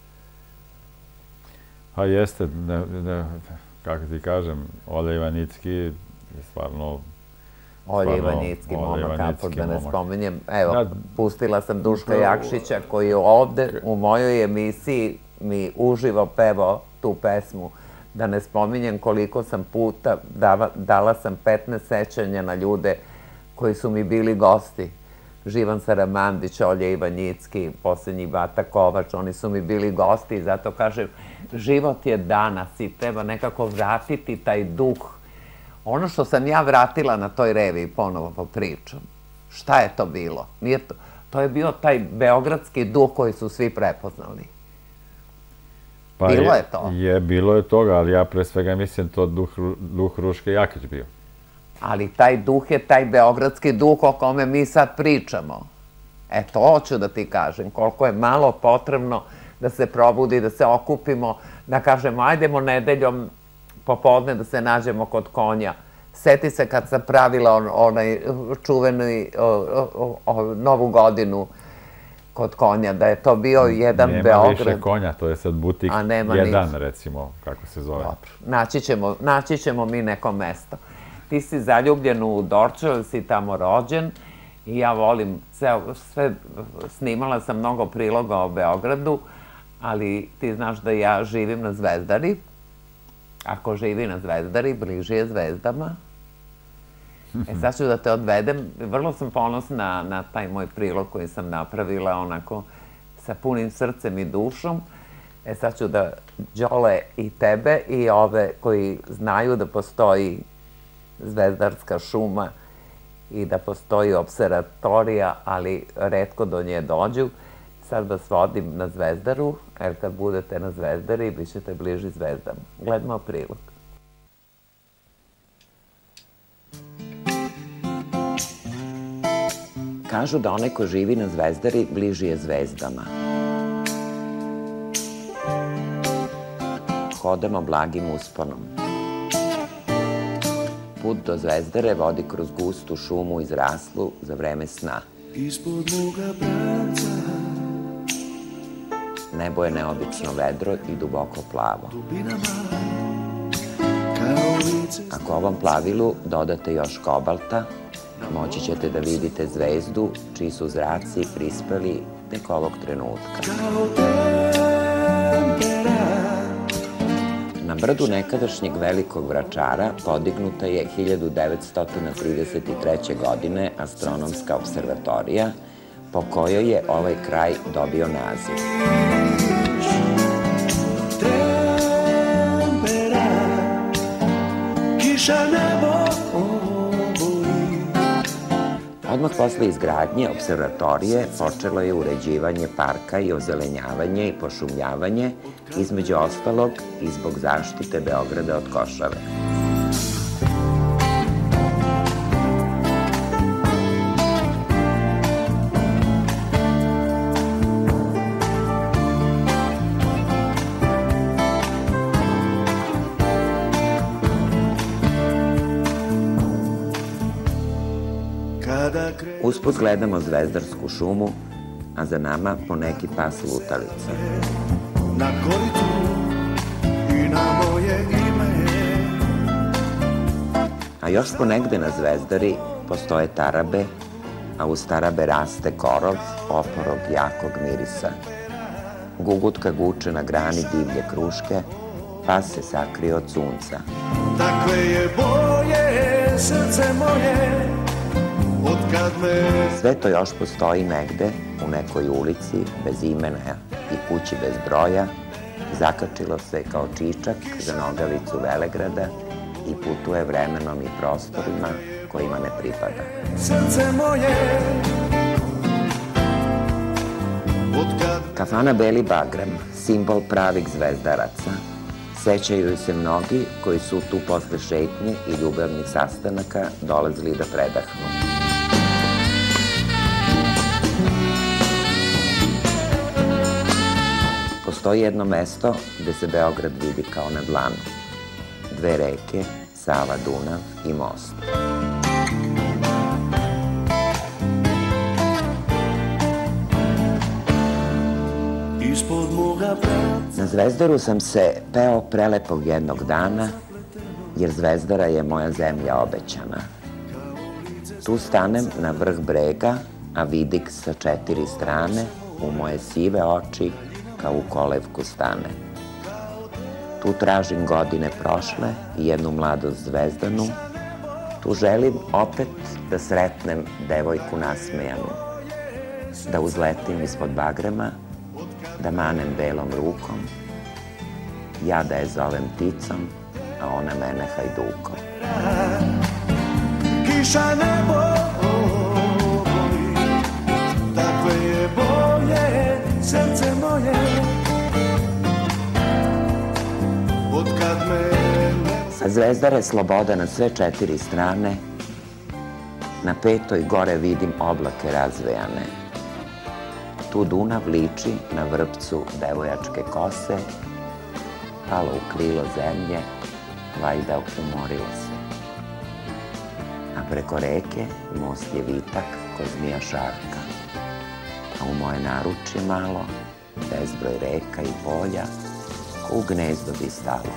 Pa jeste, kako ti kažem, Olja Ivanjicki je stvarno... Olja Ivanjicki, Moma Kapor, da ne spominjem. Evo, pustila sam Duška Jakšića koji je ovde u mojoj emisiji mi uživo pevao tu pesmu. Da ne spominjem koliko sam puta, dala sam 15 sećanja na ljude koji su mi bili gosti. Živan Saramandić, Olja Ivanjicki, posljednji Bata Kovač, oni su mi bili gosti i zato kažem, život je danas i treba nekako vratiti taj duh. Ono što sam ja vratila na toj reviji, ponovo pričam, šta je to bilo? To je bio taj beogradski duh koji su svi prepoznali. Bilo je to. Bilo je toga, ali ja pre svega mislim to duh Ruške Jakić bio. Ali taj duh je taj beogradski duh o kome mi sad pričamo. To hoću da ti kažem, koliko je malo potrebno da se probudi, da se okupimo, da kažemo, ajdemo nedeljom popodne da se nađemo kod konja. Seti se kad sam pravila onaj čuveni Novu godinu kod konja, da je to bio jedan Beograd. Nema više konja, to je sad butik jedan, recimo, kako se zove. Naći ćemo mi neko mesto. Ti si zaljubljen u Dorčelu, si tamo rođen i ja volim sve, snimala sam mnogo priloga o Beogradu, ali ti znaš da ja živim na Zvezdari. Ako živi na Zvezdari, bliže je Zvezdama. Sad ću da te odvedem. Vrlo sam ponosna na taj moj prilog koji sam napravila onako sa punim srcem i dušom. Sad ću da Đole i tebe i ove koji znaju da postoji Zvezdarska šuma i da postoji observatorija, ali retko do nje dođu. Sad vas vodim na Zvezdaru, jer kad budete na Zvezdari, bit ćete bliži zvezdama. Gledamo prilog. Kažu da onaj ko živi na Zvezdari bliži je zvezdama. Hodamo blagim usponom. Put do Zvezdare vodi kroz gustu šumu izraslu za vreme sna. Ispod moga pravca Nebo je neobično vedro i duboko plavo. Ako ovom plavilu dodate još kobalta, moći ćete da vidite zvezdu čiji su zraci prispeli tek ovog trenutka. Na brdu nekadašnjeg Velikog Vračara podignuta je 1933. godine astronomska observatorija, po kojoj je ovaj kraj dobio naziv. Odmah posle izgradnje observatorije počelo je uređivanje parka i ozelenjavanje i pošumljavanje, između ostalog i zbog zaštite Beograda od košave. Usput gledamo Zvezdarsku šumu, a za nama poneki pas lutalica. na koritu i na moje ime. A još ponegde na Zvezdari postoje tarabe, a uz tarabe raste korov, oporog jakog mirisa. Gugutka guče na grani divlje kruške, pas se sakrio od sunca. Takve je boje srce moje, otkad me... Sve to još postoji negde, u nekoj ulici, bez imena i kući bez broja, zakačilo se kao čičak za nogavicu Velegrada i putuje vremenom i prostorima kojima ne pripada. Srce moje, Kafana Beli Bagram, simbol pravih zvezdaraca. Sećaju se mnogi koji su tu posle šetnje i ljubavnih sastanaka dolazili da predahnu. Postoji jedno mesto gde se Beograd vidi kao na dlanu. Dve reke, Sava, Dunav i most. Na Zvezdaru sam se peo prelepog jednog dana, jer Zvezdara je moja zemlja obećana. Tu stanem na vrh brega, a vidik sa 4 strane u moje sive oči kao u kolevku stane. Tu tražim godine prošle i jednu mladost zvezdanu. Tu želim opet da sretnem devojku nasmejanu, da uzletim ispod bagrema, da manem belom rukom, ja da je zovem pticom, a ona mene hajdukom. Kiša nebo boji, takve je boje srce moje, otkad me... Sa Zvezdare sloboda na sve 4 strane, na 5. gore vidim oblake razvejane. Tu Dunav liči na vrpcu devojačke kose, palo u krilo zemlje, vajda umorilo se. A preko reke most je vitak ko zmija šarka, a u moje naručje malo, bezbroj reka i polja, ko u gnezdo bi stalo.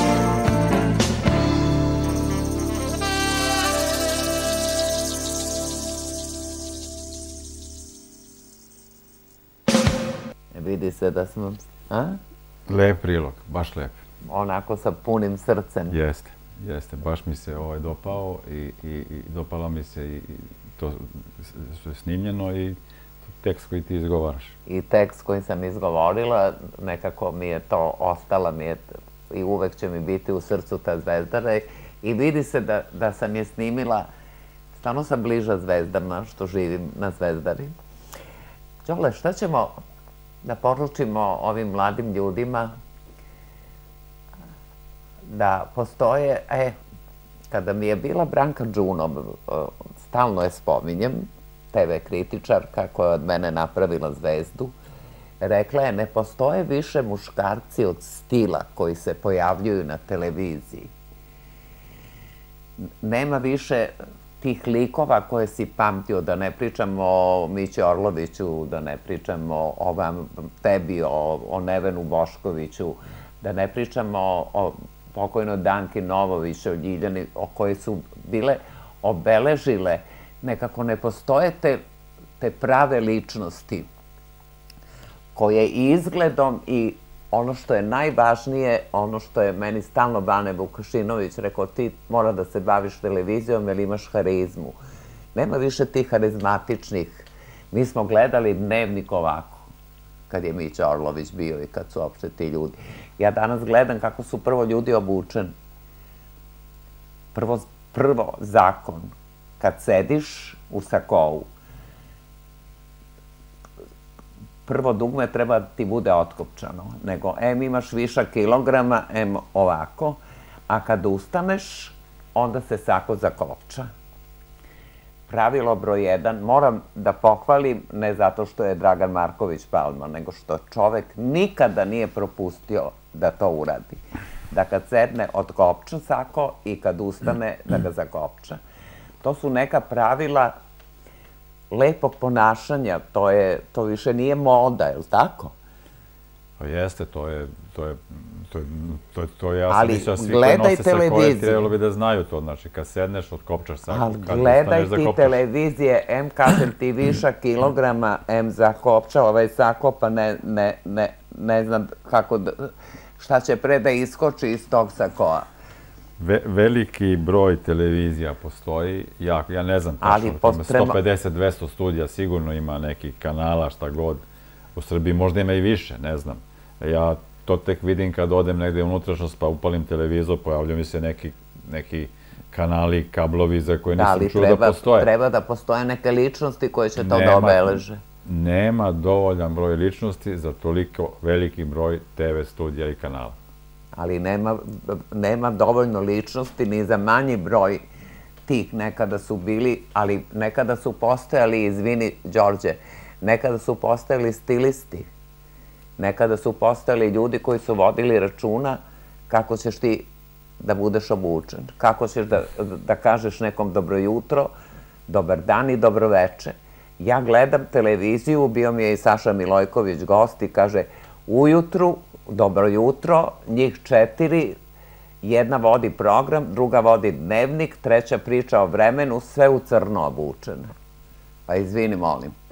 Vidi se da smo... Lep prilog, baš lep. Onako sa punim srcem. Jeste, Jeste, baš mi se dopao i dopalo mi se i to što je snimljeno i tekst koji ti izgovaraš. I tekst koji sam izgovorila, nekako mi je to, ostala mi je i uvek će mi biti u srcu ta Zvezdara i vidi se da sam je snimila, stvarno sam bliža zvezdama što živim na Zvezdari. Đole, šta ćemo da poručimo ovim mladim ljudima da postoje, kada mi je bila Branka Đunov, stalno je spominjem, TV kritičarka koja je od mene napravila zvezdu, rekla je, ne postoje više muškarci od stila koji se pojavljuju na televiziji. Nema više tih likova koje si pamtio, da ne pričam o Mići Orloviću, da ne pričam o tebi, o Nevenu Boškoviću, da ne pričam o pokojnoj Danki Novović, o Ljiljani, o koje su bile obeležile. Nekako ne postoje te prave ličnosti koje izgledom i ono što je najvažnije, ono što je meni stalno Bane Vukašinović rekao, ti mora da se baviš televizijom jer imaš harizmu. Nema više tih harizmatičnih. Mi smo gledali Dnevnik ovako, kad je Mića Orlović bio i kad su uopšte ti ljudi. Ja danas gledam kako su prvo ljudi obučeni. Prvo zakon. Kad sediš u sakovu, prvo dugme treba da ti bude otkopčano, nego imaš višak kilograma, ovako, a kad ustaneš, onda se sako zakopča. Pravilo broj 1, moram da pohvalim, ne zato što je Dragan Marković Palma, nego što čovek nikada nije propustio da to uradi. Da kad sedne, otkopča sako i kad ustane, da ga zakopča. To su neka pravila lepog ponašanja, to više nije moda, je li tako? Pa jeste, to je ja sam mislio svi koji nose sakoje trebalo bi da znaju to, znači kad sedneš otkopčaš sako, kad ustaneš gledaj zakopčaš. ti televizije, kažem ti višak kilograma, zakopča ovaj sako, pa ne znam kako, šta će pre da iskoči iz tog sakoa. Veliki broj televizija postoji, ja ne znam tačno, 150-200 studija sigurno ima nekih kanala, šta god. U Srbiji možda ima i više, ne znam. Ja to tek vidim kad odem negde u unutrašnjost pa upalim televizor, pojavljaju mi se neki kanali, kablovi za koje nisam čuo da postoje. Treba da postoje neke ličnosti koje će to da obeleže. Nema dovoljan broj ličnosti za toliko veliki broj TV studija i kanala. Ali nema dovoljno ličnosti ni za manji broj tih. Nekada su bili, ali nekada su postojali, izvini Đorđe, nekada su postojali stilisti. Nekada su postojali ljudi koji su vodili računa kako ćeš ti da budeš obučen, kako ćeš da kažeš nekom dobro jutro, dobar dan i dobro veče. Ja gledam televiziju, bio mi je i Saša Milojković gost i kaže ujutru, dobro jutro, njih 4, jedna vodi program, druga vodi dnevnik, treća priča o vremenu, sve u crno obučene. Pa izvini, molim te.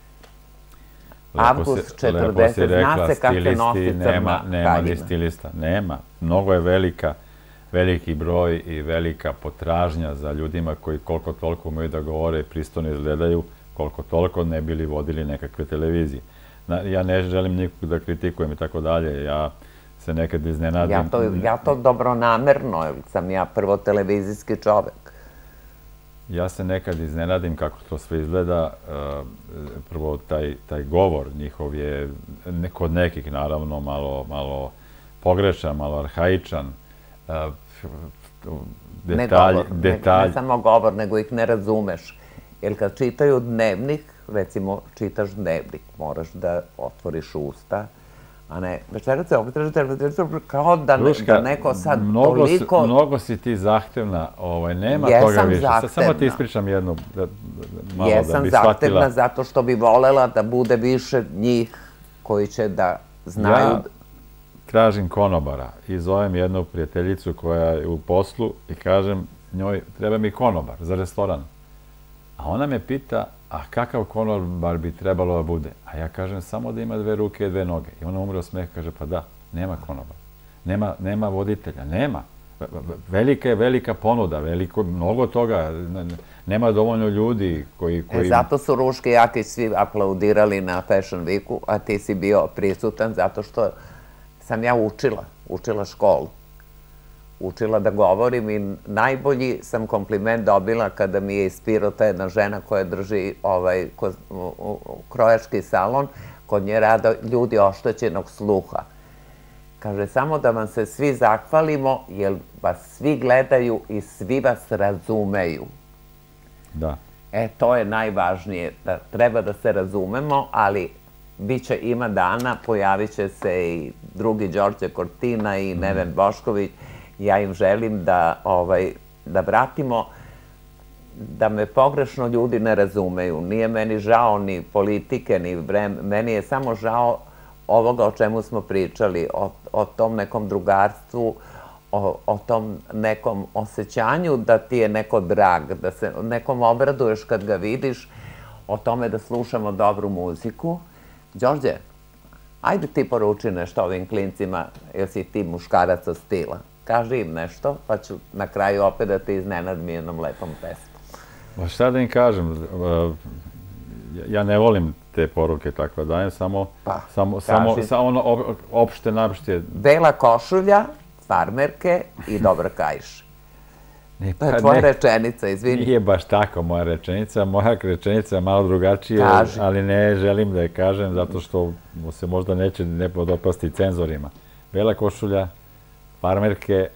Avgust 40, zna se kako se nosi crna nema ni stilista, nema. Mnogo je veliki broj i velika potražnja za ljudima koji koliko toliko umeju da govore i pristojno izgledaju, koliko toliko ne bili vodili nekakve televizije. Ja ne želim nikog da kritikujem i tako dalje, ja se nekad iznenadim. Ja to dobronamerno, jer sam ja prvo televizijski čovek. Ja se nekad iznenadim kako to sve izgleda. Prvo, taj govor njihov je kod nekih, naravno, malo pogrešan, malo arhaičan. Ne samo govor, nego ih ne razumeš. Jer kad čitaju dnevnik, recimo čitaš dnevnik, moraš da otvoriš usta, a ne večeraca, kao da neko sad toliko... Mnogo si ti zahtevna, nema toga više. Samo ti ispričam jednu, malo da bi shvatila. Jesam zahtevna zato što bi volela da bude više njih koji će da znaju... Ja tražim konobara i zovem jednu prijateljicu koja je u poslu i kažem njoj treba mi konobar za restoran. A ona me pita, a kakav konobar bi trebalo da bude? A ja kažem, samo da ima 2 ruke i 2 noge. I ona umre od smeha, kaže, pa da, nema konobara. Nema voditelja, nema. velika ponuda, mnogo toga. Nema dovoljno ljudi koji... Zato su Ruške i Jakić svi aplaudirali na Fashion Weeku, a ti si bio prisutan zato što sam ja učila školu. Učila da govorim i najbolji sam kompliment dobila kada mi je iz Pirota jedna žena koja drži krojački salon, kod nje rada ljudi oštećenog sluha. Kaže, samo da vam se svi zahvalimo, jer vas svi gledaju i svi vas razumeju. Da. To je najvažnije, da treba da se razumemo, ali ima dana, pojavit će se i drugi Đorđe Cortina i Neven Bošković. Ja im želim da vratimo, da me pogrešno ljudi ne razumeju. Nije meni žao ni politike, ni vreme, meni je samo žao ovoga o čemu smo pričali, o tom nekom drugarstvu, o tom nekom osjećanju da ti je neko drag, da se nekom obraduješ kad ga vidiš, o tome da slušamo dobru muziku. Đorđe, ajde ti poruči nešto ovim klincima, jer si ti muškarac od stila. Kaži im nešto, pa ću na kraju opet da te iznenadim jednom lepom pesmom. Šta da im kažem, ja ne volim te poruke takve dajem, samo opšte napšte. Bela košulja, farmerke i dobra kajš. To je tvoja rečenica, izvini. Nije baš tako moja rečenica. Moja rečenica je malo drugačije, ali ne želim da je kažem zato što se možda neće ne podopasti cenzorima. Bela košulja, farmerke,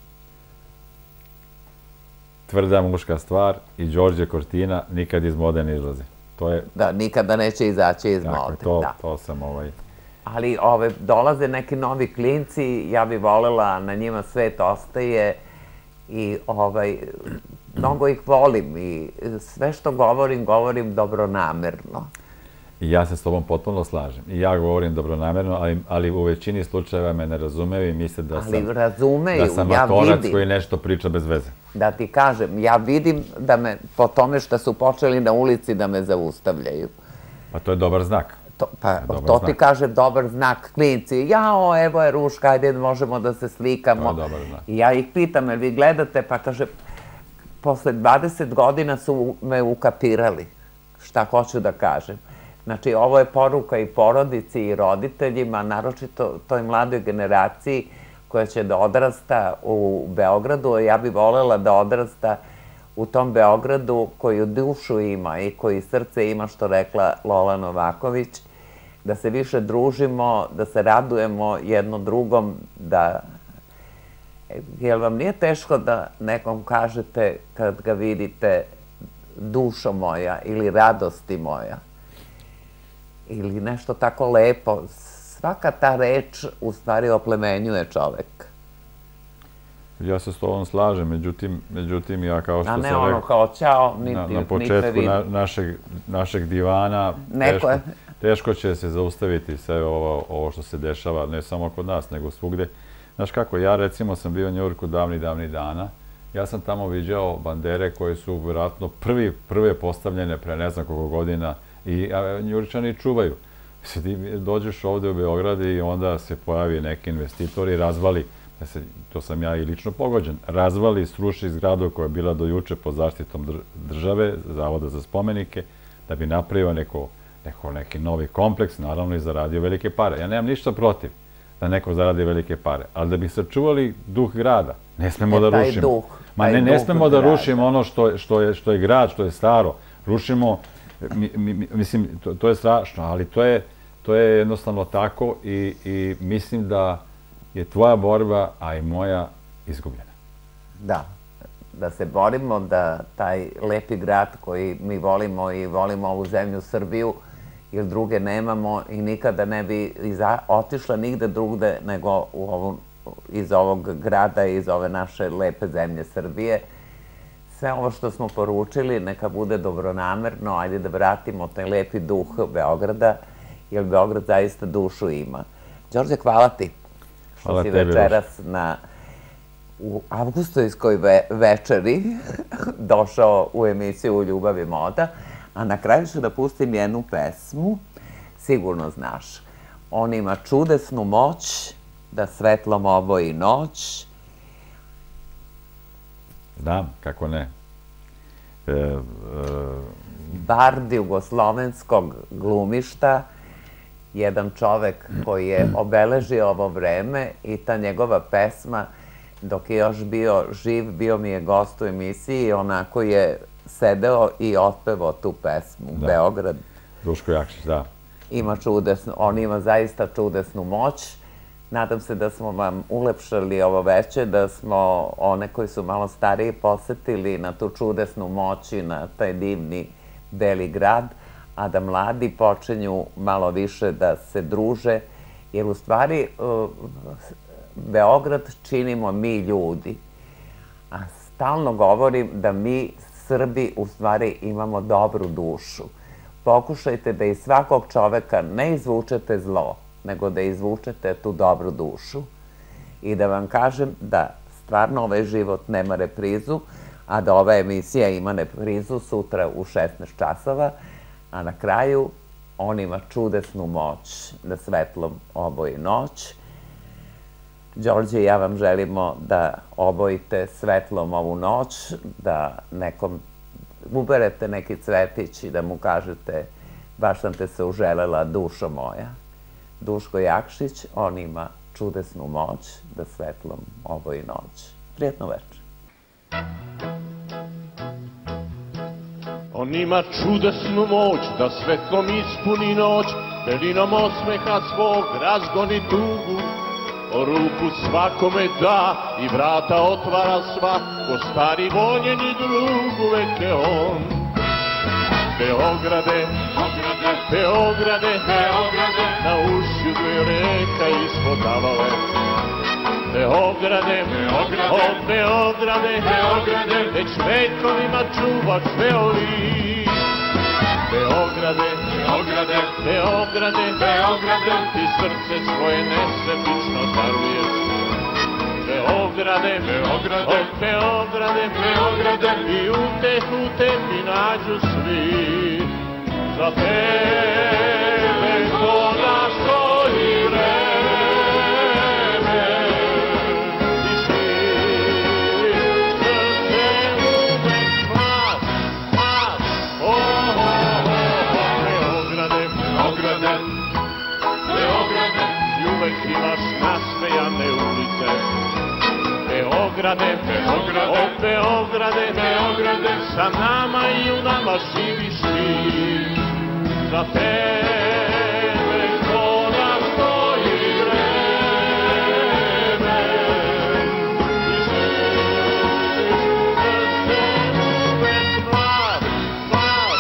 tvrda muška stvar i Đorđe Cortina nikad iz mode ne izlazi. Da, nikada neće izaći iz mode. To sam Ali dolaze neki novi klinci, ja bih volela, na njima svet ostaje i mnogo ih volim i sve što govorim dobronamerno. I ja se s tobom potpuno slažem. I ja govorim dobronamerno, ali u većini slučajeva me ne razumeju i misle da sam matorac koji nešto priča bez veze. Da ti kažem, ja vidim da me, po tome što su počeli na ulici da me zaustavljaju. Pa to je dobar znak. Pa to ti kažem, dobar znak, klinci. Jao, evo je Ruška, ajde možemo da se slikamo. To je dobar znak. I ja ih pitam, jel vi gledate, pa kaže, posle 20 godina su me ukapirali. Šta hoću da kažem. Znači, ovo je poruka i porodici i roditeljima, naročito toj mladoj generaciji koja će da odrasta u Beogradu. Ja bih volela da odrasta u tom Beogradu koji dušu ima i koji srce ima, što rekla Lola Novaković, da se više družimo, da se radujemo jedno drugom, da... Jel vam nije teško da nekom kažete kad ga vidite dušo moja ili radosti moja? Ili nešto tako lepo. Svaka ta reč u stvari oplemenjuje čovek. Ja se s tobom slažem, međutim ja kao što sam rekao... A ne ono kao ćao, niti me vidim. Na početku našeg divana teško će se zaustaviti sve ovo što se dešava, ne samo kod nas, nego svugde. Znaš kako, ja recimo sam bio u Njujorku davnih dana, ja sam tamo viđao bandere koje su vjerojatno prve postavljene pre ne znam koliko godina i Njujorčani čuvaju. Ti dođeš ovde u Beograd i onda se pojavi neki investitor i razvali, to sam ja i lično pogođen, razvali, sruši zgradu koja je bila do juče pod zaštitom države, Zavoda za spomenike, da bi napravio neki novi kompleks, naravno i zaradio velike pare. Ja nemam ništa protiv da neko zaradi velike pare, ali da bi sačuvali duh grada, ne smemo da rušimo. Ne smemo da rušimo ono što je grad, što je staro. Rušimo, mislim, to je strašno, ali to je jednostavno tako i mislim da je tvoja borba, a i moja, izgubljena. Da se borimo da taj lepi grad koji mi volimo i volimo ovu zemlju Srbiju, jer druge nemamo i nikada ne bi otišla nigde drugde nego iz ovog grada i iz ove naše lepe zemlje Srbije. Sve ovo što smo poručili neka bude dobronamerno, ajde da vratimo taj lepi duh Beograda, jer Beograd zaista dušu ima. Đorđe, hvala ti što si večeras u avgustovskoj večeri došao u emisiju Ljubav i moda, a na kraju ću da pustim jednu pesmu, sigurno znaš. On ima čudesnu moć da svetlom oboji noć Znam, kako ne. Bard jugoslovenskog glumišta, jedan čovek koji je obeležio ovo vreme i ta njegova pesma, dok je još bio živ, bio mi je gost u emisiji i onako je sedeo i otpevao tu pesmu, Beograd. Duško Jakšić, da. On ima zaista čudesnu moć. Nadam se da smo vam ulepšali ovo veče, da smo one koji su malo stariji posetili na tu čudesnu moć i na taj divni Beli grad, a da mladi počinju malo više da se druže, jer u stvari Beograd činimo mi ljudi. A stalno govorim da mi Srbi u stvari imamo dobru dušu. Pokušajte da iz svakog čoveka ne izvučete zlo, nego da izvučete tu dobru dušu. I da vam kažem da stvarno ovaj život nema reprizu, a da ova emisija ima reprizu sutra u 16 časova, a na kraju on ima čudesnu moć da svetlom oboji noć. Đorđe i ja vam želimo da obojite svetlom ovu noć, da nekom uberete neki cvetić i da mu kažete baš sam te se uželela, dušo moja. Duško Jakšić, on ima čudesnu moć da svetlom oboji noć. Prijetno večer. On ima čudesnu moć da svetlom ispuni noć, belinom osmeha svog razgoni tugu. Ruku svakome da i vrata otvara sva, ko stari voljeni drug uvek je on. Beograde, Beograde, Beograde, na ušću dve reka ispod Avale. Beograde, Beograde, o Beograde, Beograde, već vekovima čuvaš Beoli. Beograde, Beograde, Beograde, Beograde, ti srce svoje nesebično daruješ. Beograde, Beograde, o Beograde, Beograde, i utehu tebi nađu svi. Za tebe koda stoji vreme i svi. Srce uvek mlad, mlad, Beograde, Beograde, Beograde, i uvek imaš nasmejane ulice. Beograde, Beograde, o Beograde, Beograde, sa nama i u nama živiš ti. Za tebe koda stoji vreme i svi. Srce uvek mlad, mlad,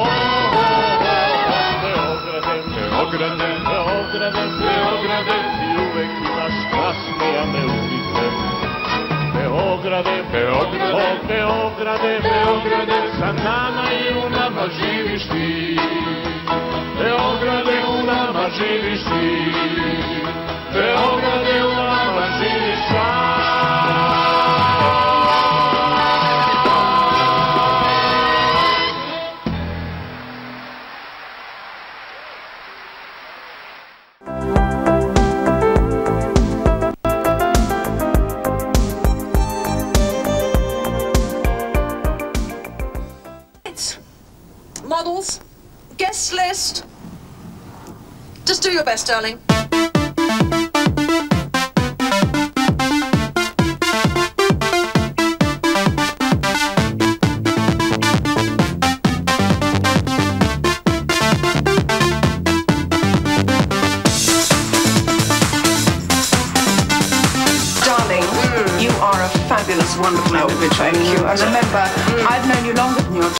Beograde, Beograde, Beograde, Beograde, ti uvek imaš nasmejane ulice. Beograde, Beograde, o Beograde, Beograde, sa nama i u nama živiš ti. Beograde, u nama živiš ti. Beograde, u nama živiš Models, guest list. Just do your best, darling. You are a fabulous, wonderful individual. Thank you. And remember, I've known you longer than your